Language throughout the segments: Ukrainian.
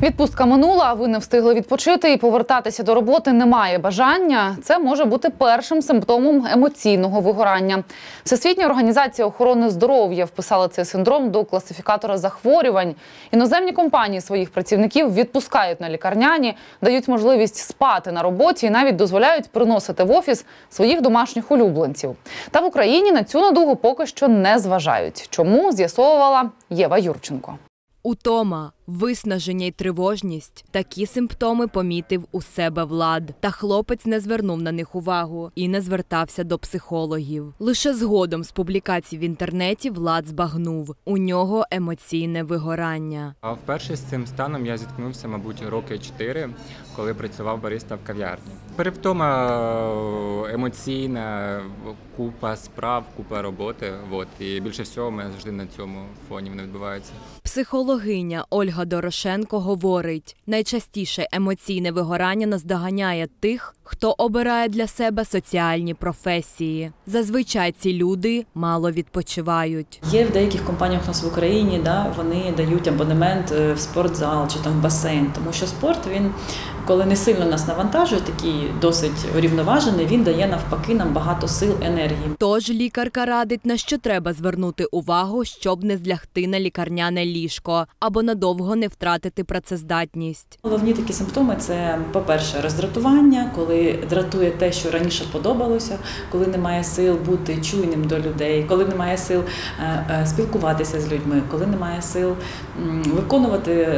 Відпустка минула, а ви не встигли відпочити і повертатися до роботи немає бажання. Це може бути першим симптомом емоційного вигорання. Всесвітня організація охорони здоров'я вписала цей синдром до класифікатора захворювань. Іноземні компанії своїх працівників відпускають на лікарняні, дають можливість спати на роботі і навіть дозволяють приносити в офіс своїх домашніх улюбленців. Та в Україні на цю недугу поки що не зважають. Чому, з'ясовувала Єва Юрченко. Утома, виснаження й тривожність – такі симптоми помітив у себе Влад. Та хлопець не звернув на них увагу і не звертався до психологів. Лише згодом з публікацій в інтернеті Влад збагнув – у нього емоційне вигорання. А вперше з цим станом я зіткнувся, мабуть, роки 4, коли працював бариста в кав'ярні. Перевтома емоційна, купа справ, купа роботи. І більше всього у мене завжди на цьому фоні воно відбувається. Психологиня Ольга Дорошенко говорить, найчастіше емоційне вигорання наздоганяє тих, хто обирає для себе соціальні професії. Зазвичай ці люди мало відпочивають. Є в деяких компаніях у нас в Україні, вони дають абонемент в спортзал чи там в басейн, тому що спорт, він, коли не сильно нас навантажує, такий досить урівноважений, він дає навпаки нам багато сил, енергії. Тож лікарка радить, на що треба звернути увагу, щоб не злягти на лікарняне ліжко або надовго не втратити працездатність. Головні такі симптоми – це, по-перше, роздратування, коли дратує те, що раніше подобалося, коли немає сил бути чуйним до людей, коли немає сил спілкуватися з людьми, коли немає сил виконувати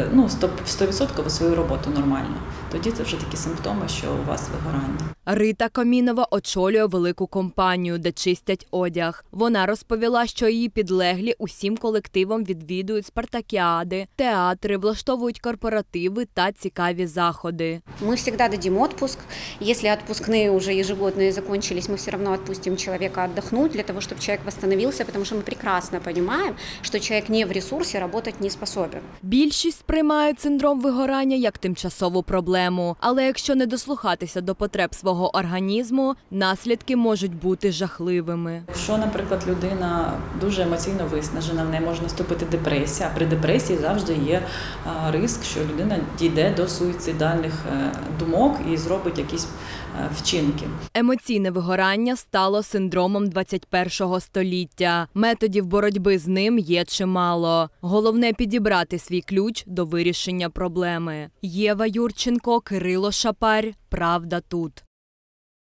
100% свою роботу нормально. Тоді це вже такі симптоми, що у вас вигорання. Рита Комінова очолює велику компанію, де чистять одяг. Вона розповіла, що її підлеглі усім колективом відвідують спартакіади, театри, влаштовують корпоративи та цікаві заходи. Ми завжди дадим відпуск. Якщо відпускні вже ежегодні закінчились, ми все одно відпустимо чоловіка відпочити, для того, щоб чоловік відновився, тому що ми прекрасно розуміємо, що чоловік не в ресурсі, працювати не способен. Більшість сприймають синдром вигорання як тимчасову проблему, але якщо не дослухатися до потреб свого організму, наслідки можуть бути жахливими. Якщо, наприклад, людина дуже емоційно виснажена, в неї може наступити депресія, а при депресії завжди є ризик, що людина дійде до суїцидальних думок і зробить якісь вчинки. Емоційне вигорання стало синдромом 21-го століття. Методів боротьби з ним є чимало. Головне – підібрати свій ключ до вирішення проблеми. Єва Юрченко, Кирило Шапарь. Правда тут.